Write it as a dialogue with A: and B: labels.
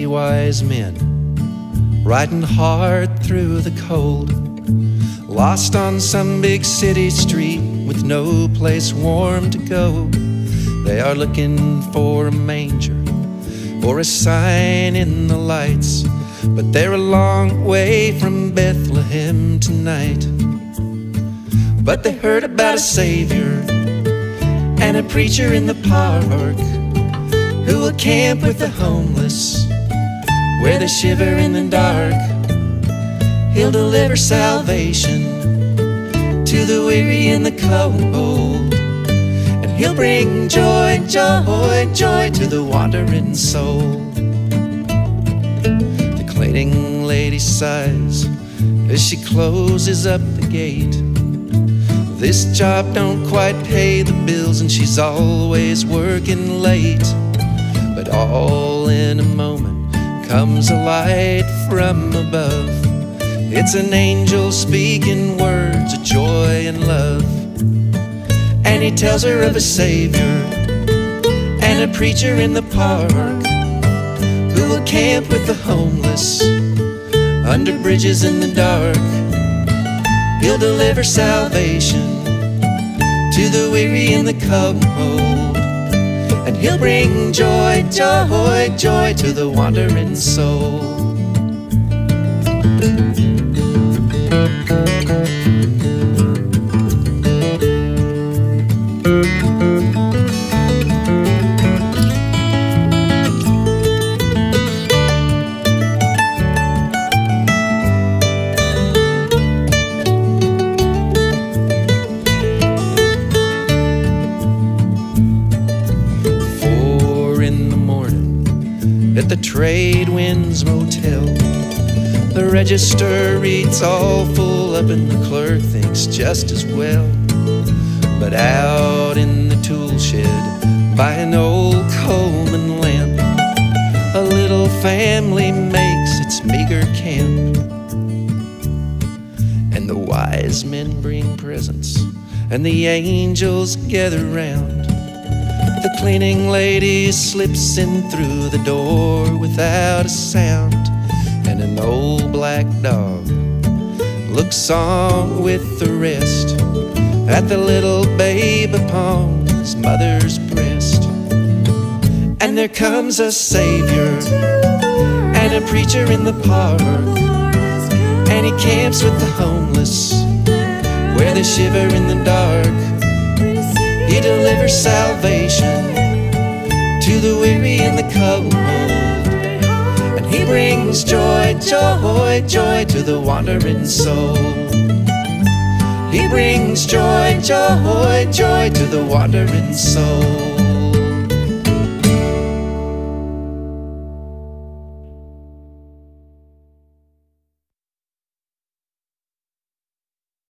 A: wise men riding hard through the cold, lost on some big city street with no place warm to go. They are looking for a manger or a sign in the lights, but they're a long way from Bethlehem tonight. But they heard about a Savior and a preacher in the park who will camp with the homeless where they shiver in the dark. He'll deliver salvation to the weary and the cold, and he'll bring joy, joy, joy to the wandering soul. The cleaning lady sighs as she closes up the gate. This job don't quite pay the bills and she's always working late. But all in a moment comes a light from above. It's an angel speaking words of joy and love. And he tells her of a Savior and a preacher in the park who will camp with the homeless under bridges in the dark. He'll deliver salvation to the weary and the cold, and he'll bring joy, joy, joy to the wandering soul. At the Trade Winds Motel, the register reads all full up and the clerk thinks just as well. But out in the tool shed by an old Coleman lamp, a little family makes its meager camp. And the wise men bring presents and the angels gather round. The cleaning lady slips in through the door without a sound, and an old black dog looks on with the rest at the little babe upon his mother's breast. And there comes a Savior and a preacher in the park, and he camps with the homeless where they shiver in the dark. He delivers salvation to the weary and the cold, and he brings joy, joy, joy to the wandering soul. He brings joy, joy, joy to the wandering soul.